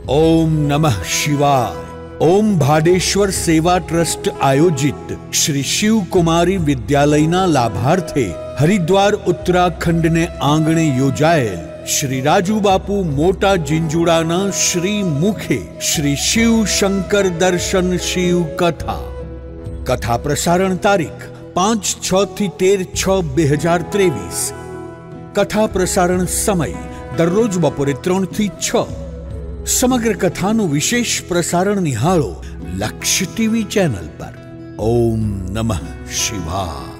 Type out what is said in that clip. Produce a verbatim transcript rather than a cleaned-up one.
ओम नमः शिवाय। ओम भाडेश्वर सेवा ट्रस्ट आयोजित श्री शिव कुमारी विद्यालयना लाभार्थे हरिद्वार उत्तराखंड ने आंगणे योजाયેલ श्री રાજુ બાપુ મોટા જીંજુડાના શ્રી મુખે શ્રી શિવ શંકર દર્શન શિવ કથા કથા પ્રસારણ તારીખ પાંચ છ થી તેર છ બે હજાર ત્રેવીસ। कथा प्रसारण समय दररोज बपोरे त्रण थी छ। समग्र कथानु विशेष प्रसारण निहाळो लक्ष्य टीवी चैनल पर। ओम नमः शिवाय।